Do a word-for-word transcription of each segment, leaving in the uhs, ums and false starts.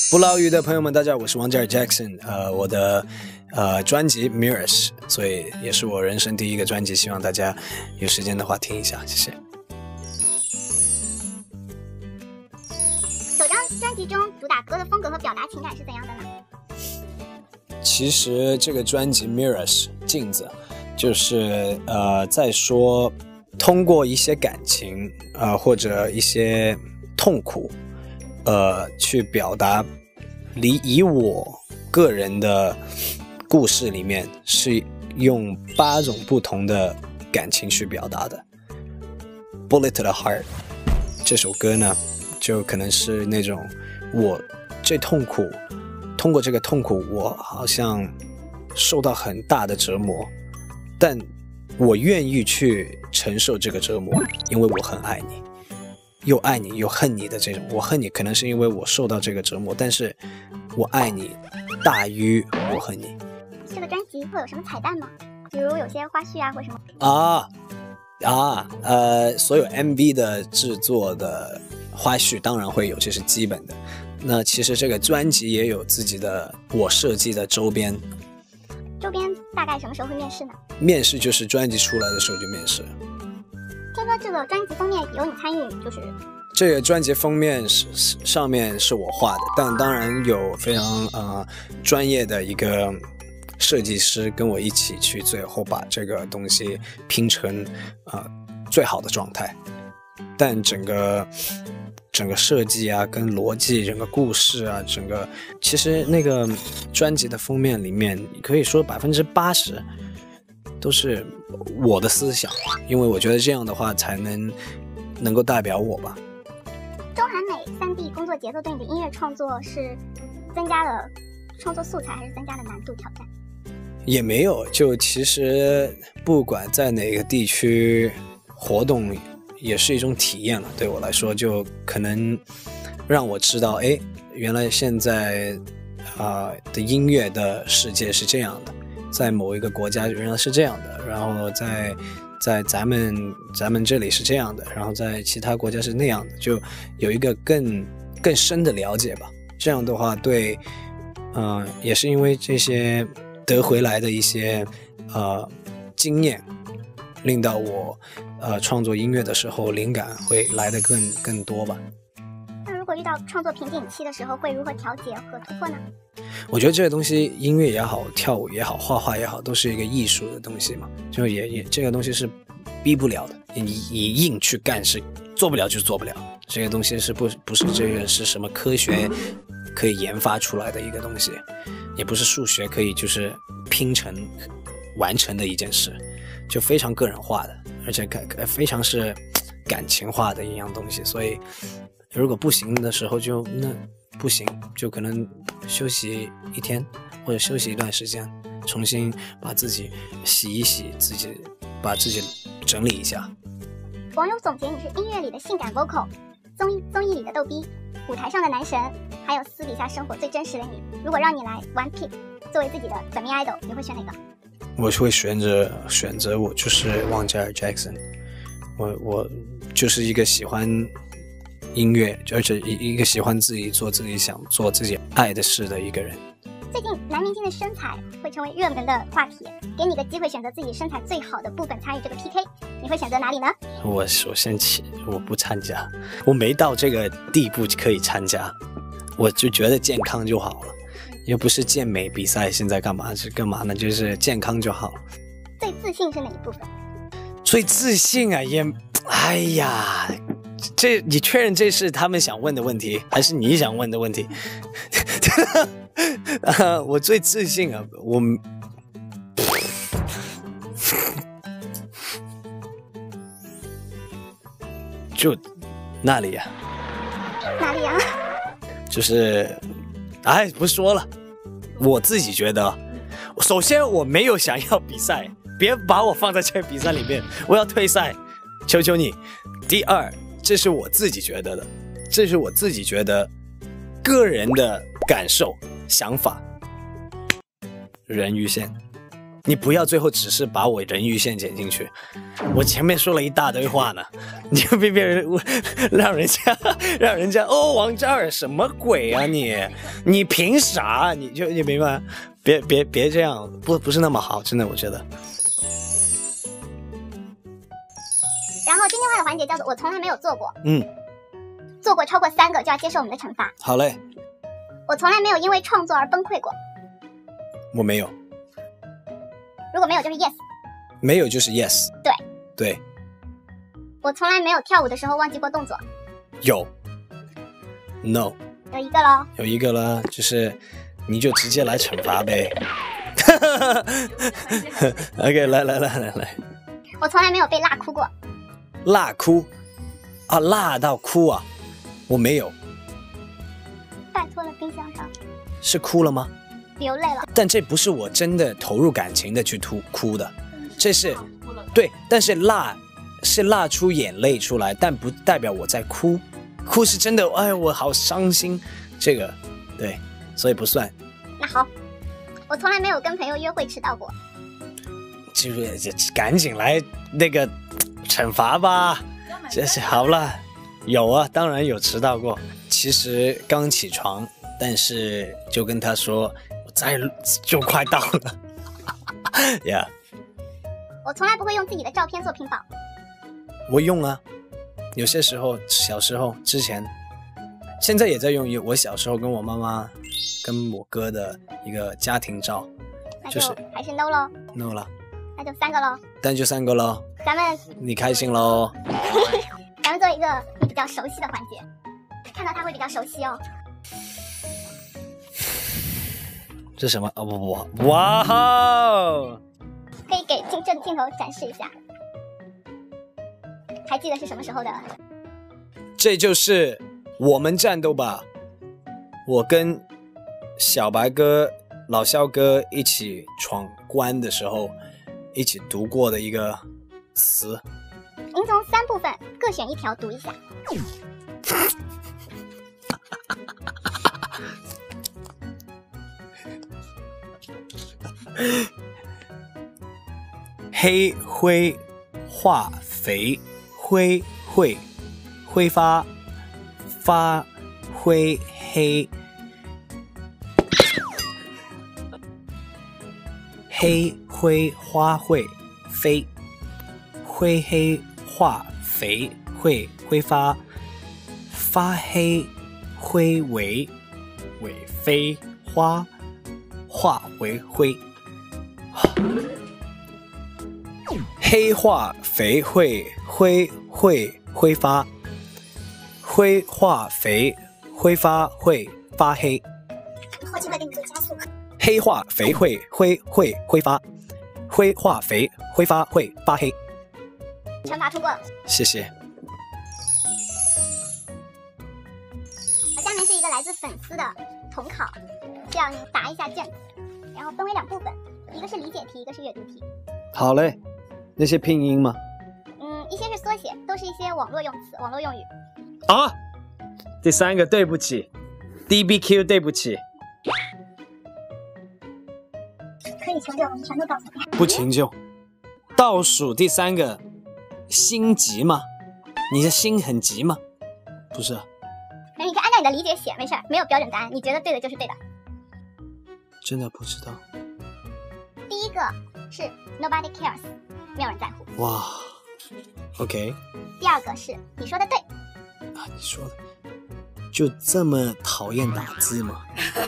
不捞鱼的朋友们，大家好，我是王嘉尔 Jackson。呃，我的呃专辑 Mirrors， 所以也是我人生第一个专辑，希望大家有时间的话听一下，谢谢。 首张专辑中主打歌的风格和表达情感是怎样的呢？ 其实这个专辑 Mirrors 镜子，就是呃在说通过一些感情呃或者一些痛苦，呃去表达。离以我个人的故事里面是用八种不同的感情去表达的。 Bullet to the Heart 这首歌呢，就可能是那种我最痛苦，通过这个痛苦我好像受到很大的折磨，但我愿意去承受这个折磨，因为我很爱你，又爱你又恨你的这种。我恨你可能是因为我受到这个折磨，但是我爱你大于我恨你。 这个专辑会有什么彩蛋吗？比如有些花絮啊或什么啊啊呃，所有 M V 的制作的花絮当然会有，这是基本的。那其实这个专辑也有自己的我设计的周边。 周边大概什么时候会面试呢？ 面试就是专辑出来的时候就面试。 听说这个专辑封面有你参与，就是这个专辑封面是上面是我画的，但当然有非常呃专业的一个设计师跟我一起去最后把这个东西拼成呃最好的状态。但整个整个设计啊跟逻辑，整个故事啊，整个其实那个专辑的封面里面可以说百分之八十都是我的思想，因为我觉得这样的话才能能够代表我吧。 中韩美 三 D 工作节奏对你的音乐创作是增加了创作素材，还是增加了难度挑战？ 也没有，就其实不管在哪个地区活动也是一种体验了。对我来说，就可能让我知道，哎，原来现在啊、呃、的音乐的世界是这样的，在某一个国家原来是这样的，然后在在咱们咱们这里是这样的，然后在其他国家是那样的，就有一个更更深的了解吧。这样的话，对，嗯、呃，也是因为这些得回来的一些呃经验，令到我呃创作音乐的时候灵感会来得更更多吧。 那如果遇到创作瓶颈期的时候，会如何调节和突破呢？ 我觉得这个东西，音乐也好，跳舞也好，画画也好，都是一个艺术的东西嘛，就也也这个东西是逼不了的，你你硬去干是做不了就做不了，这个东西是不不是这个是什么科学可以研发出来的一个东西，也不是数学可以就是拼成完成的一件事，就非常个人化的，而且非常是感情化的一样东西，所以如果不行的时候就那不行，就可能休息一天或者休息一段时间，重新把自己洗一洗，自己把自己整理一下。 网友总结你是音乐里的性感 vocal， 综艺综艺里的逗逼，舞台上的男神，还有私底下生活最真实的你。如果让你来 one pick 作为自己的本命 idol， 你会选哪个？ 我会选择选择我就是王嘉尔 Jackson， 我我就是一个喜欢音乐，而且一个喜欢自己做自己想做自己爱的事的一个人。 最近男明星的身材会成为热门的话题，给你个机会选择自己身材最好的部分参与这个 P K， 你会选择哪里呢？ 我首先起我不参加，我没到这个地步可以参加，我就觉得健康就好了，又不是健美比赛，现在干嘛是干嘛呢？就是健康就好。 最自信是哪一部分？最自信啊，也哎呀。这你确认这是他们想问的问题，还是你想问的问题？啊、我最自信啊，我就那里呀、 啊，哪里呀、啊？ 就是，哎，不说了，我自己觉得，首先我没有想要比赛，别把我放在这个比赛里面，我要退赛，求求你。第二。这是我自己觉得的，这是我自己觉得个人的感受想法，人鱼线。 你不要最后只是把我人鱼线剪进去，我前面说了一大堆话呢，你就别别人让人家让人家哦，王嘉尔什么鬼啊你？你凭啥？你就你明白？别别别这样，不不是那么好，真的我觉得。 然后今天话的环节叫做我从来没有做过， 嗯， 做过超过三个就要接受我们的惩罚。 好嘞， 我从来没有因为创作而崩溃过。 我没有。 如果没有就是 yes， 没有就是 yes。 对对， 我从来没有跳舞的时候忘记过动作。 有 no 有一个咯， 有一个了，就是你就直接来惩罚呗。OK， 来来来来来， 我从来没有被辣哭过。 辣哭啊，辣到哭啊，我没有。 拜托了，冰箱上是哭了吗？ 流泪了。 但这不是我真的投入感情的去哭哭的，这是对，但是辣是辣出眼泪出来，但不代表我在哭，哭是真的，哎，我好伤心，这个对，所以不算。 那好，我从来没有跟朋友约会迟到过。 就是赶紧来那个惩罚吧，这是好了，有啊，当然有迟到过。其实刚起床，但是就跟他说。再就快到了，yeah。 我从来不会用自己的照片做屏保。 我用啊，有些时候小时候之前，现在也在用。我小时候跟我妈妈、跟我哥的一个家庭照， 那就是还是 no 咯 no 了， 那就三个咯， 但就三个咯。 咱们你开心喽？ 咱们做一个你比较熟悉的环节，看到他会比较熟悉哦。 这什么？哦不不，哇哦！ 可以给镜这镜头展示一下，还记得是什么时候的？ 这就是我们战斗吧！我跟小白哥、老肖哥一起闯关的时候，一起读过的一个词。 您从三部分各选一条读一下。 黑灰化肥灰会挥发发灰黑黑灰花会飞灰黑化肥会挥发发黑灰为为飞花化为灰。黑化肥会挥会挥发，灰化肥挥发会发黑。 后期会给你做加速。 黑化肥会挥会挥发，灰化肥挥发会发黑。 惩罚通过了。 谢谢。 好，下面是一个来自粉丝的统考，需要你答一下卷子，然后分为两部分，一个是理解题，一个是阅读题。 好嘞。那些拼音吗？ 嗯，一些是缩写，都是一些网络用词、网络用语。 啊，第三个对不起 ，D B Q 对不起。 可以求救，我们全都告诉你。 不请救。倒数第三个，心急吗？你的心很急吗？不是。 那你可以按照你的理解写，没事，没有标准答案，你觉得对的就是对的。 真的不知道。 第一个是 Nobody cares。没有人在乎。 哇 ，OK。 第二个是你说的对。 啊，你说的，就这么讨厌打字吗？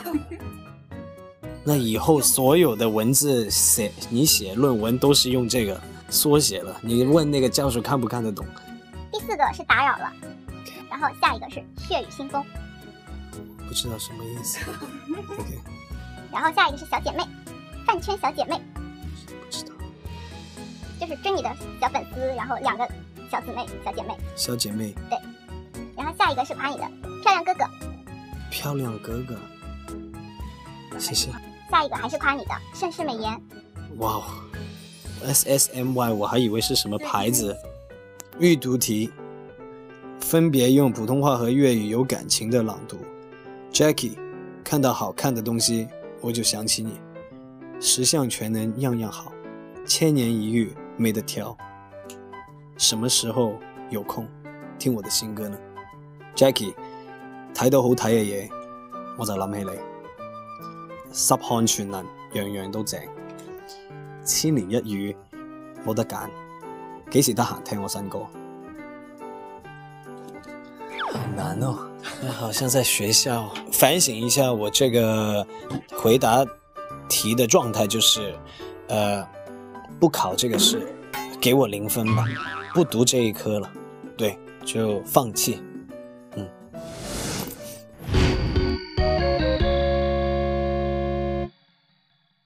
那以后所有的文字写，你写论文都是用这个缩写了。你问那个教授看不看得懂？ 第四个是打扰了，然后下一个是血雨腥风。 不知道什么意思。OK。 然后下一个是小姐妹，饭圈小姐妹。 不知道。 就是追你的小粉丝，然后两个小姊妹、小姐妹。 小姐妹。 对。然后下一个是夸你的漂亮哥哥。 漂亮哥哥。谢谢。 下一个还是夸你的盛世美颜。 哇哦 ，S S M Y， 我还以为是什么牌子。阅读题，分别用普通话和粤语有感情的朗读。Jackie， 看到好看的东西，我就想起你。 十项全能样样好，千年一遇没得挑。什麼時候有空聽我的新歌呢 ？Jackie 睇到好睇嘅嘢，我就諗起你。十項全能，樣樣都正。千年一遇冇得揀，幾時得閒聽我新歌？好難哦，好像在學校反省一下我這個回答題的狀態，就是呃，不考這個試，給我零分吧，不讀這一科了，對，就放棄。